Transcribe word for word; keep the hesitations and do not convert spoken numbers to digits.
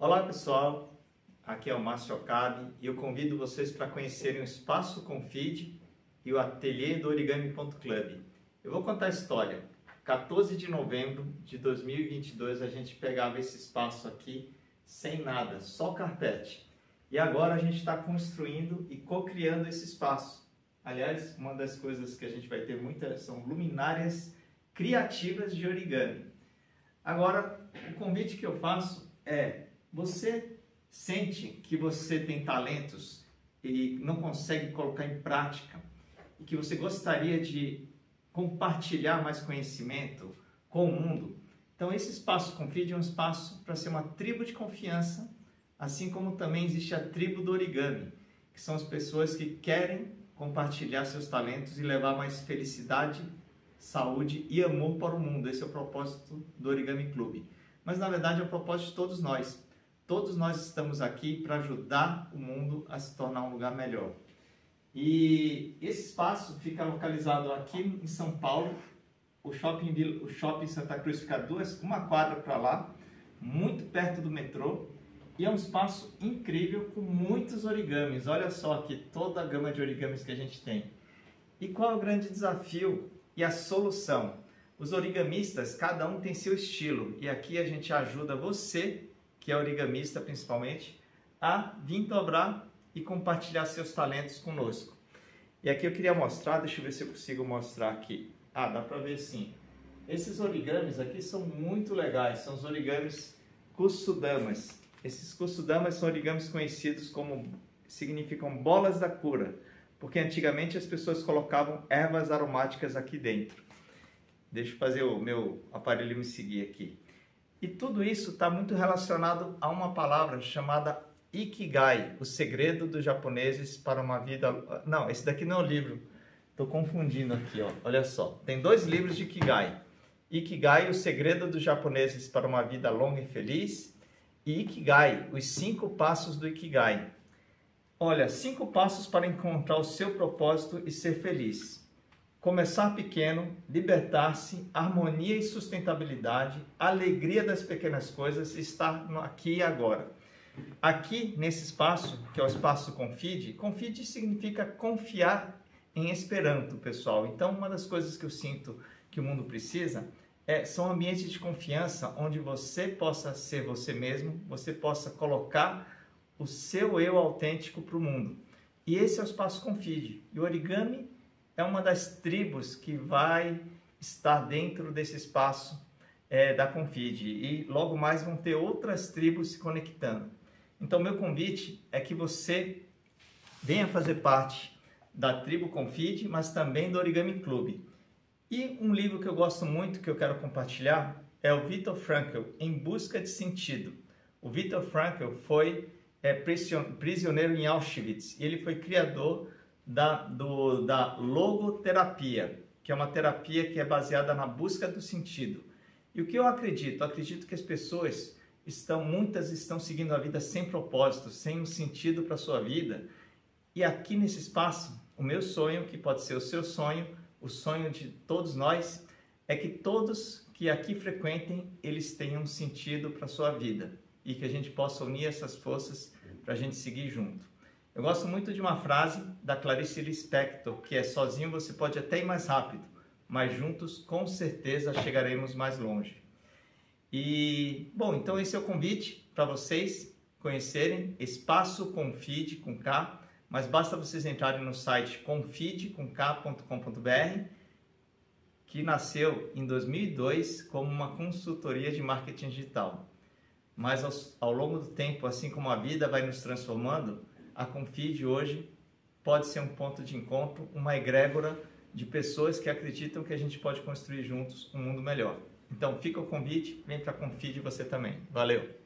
Olá pessoal, aqui é o Márcio Okabe e eu convido vocês para conhecerem o Espaço Confid e o Ateliê do Origami ponto club. Eu vou contar a história. quatorze de novembro de dois mil e vinte e dois a gente pegava esse espaço aqui sem nada, só carpete. E agora a gente está construindo e co-criando esse espaço. Aliás, uma das coisas que a gente vai ter muitas são luminárias criativas de origami. Agora, o convite que eu faço é: você sente que você tem talentos e não consegue colocar em prática e que você gostaria de compartilhar mais conhecimento com o mundo? Então esse espaço Confid é um espaço para ser uma tribo de confiança, assim como também existe a tribo do origami, que são as pessoas que querem compartilhar seus talentos e levar mais felicidade, saúde e amor para o mundo. Esse é o propósito do Origami Club. Mas na verdade é o propósito de todos nós. Todos nós estamos aqui para ajudar o mundo a se tornar um lugar melhor. E esse espaço fica localizado aqui em São Paulo. O shopping, o shopping Santa Cruz fica duas, uma quadra para lá, muito perto do metrô. E é um espaço incrível com muitos origamis. Olha só aqui toda a gama de origamis que a gente tem. E qual é o grande desafio e a solução? Os origamistas, cada um tem seu estilo. E aqui a gente ajuda você, que é origamista principalmente, a vir dobrar e compartilhar seus talentos conosco. E aqui eu queria mostrar, deixa eu ver se eu consigo mostrar aqui. Ah, dá para ver sim. Esses origamis aqui são muito legais, são os origamis Kusudamas. Esses Kusudamas são origamis conhecidos como, significam bolas da cura, porque antigamente as pessoas colocavam ervas aromáticas aqui dentro. Deixa eu fazer o meu aparelho me seguir aqui. E tudo isso está muito relacionado a uma palavra chamada Ikigai, o segredo dos japoneses para uma vida... Não, esse daqui não é o livro, estou confundindo aqui, ó. Olha só, tem dois livros de Ikigai. Ikigai, o segredo dos japoneses para uma vida longa e feliz, e Ikigai, os cinco passos do Ikigai. Olha, cinco passos para encontrar o seu propósito e ser feliz. Começar pequeno, libertar-se, harmonia e sustentabilidade, alegria das pequenas coisas, estar aqui e agora. Aqui, nesse espaço, que é o espaço Confid, Confid significa confiar em Esperanto, pessoal. Então, uma das coisas que eu sinto que o mundo precisa é, são ambientes de confiança onde você possa ser você mesmo, você possa colocar o seu eu autêntico para o mundo. E esse é o espaço Confid. E o origami é uma das tribos que vai estar dentro desse espaço é, da Confid. E logo mais vão ter outras tribos se conectando. Então, meu convite é que você venha fazer parte da tribo Confid, mas também do Origami Club. E um livro que eu gosto muito, que eu quero compartilhar, é o Viktor Frankl, Em Busca de Sentido. O Viktor Frankl foi é, prisioneiro em Auschwitz e ele foi criador da, do, da logoterapia, que é uma terapia que é baseada na busca do sentido. E o que eu acredito? Eu acredito que as pessoas... Estão, muitas estão seguindo a vida sem propósito, sem um sentido para a sua vida. E aqui nesse espaço, o meu sonho, que pode ser o seu sonho, o sonho de todos nós, é que todos que aqui frequentem, eles tenham um sentido para a sua vida. E que a gente possa unir essas forças para a gente seguir junto. Eu gosto muito de uma frase da Clarice Lispector, que é: sozinho você pode até ir mais rápido, mas juntos com certeza chegaremos mais longe. E, bom, então esse é o convite para vocês conhecerem Espaço Confid com K, mas basta vocês entrarem no site confid com k ponto com ponto br, que nasceu em dois mil e dois como uma consultoria de marketing digital. Mas ao, ao longo do tempo, assim como a vida vai nos transformando, a Confid hoje pode ser um ponto de encontro, uma egrégora de pessoas que acreditam que a gente pode construir juntos um mundo melhor. Então fica o convite, vem para a Confid você também. Valeu!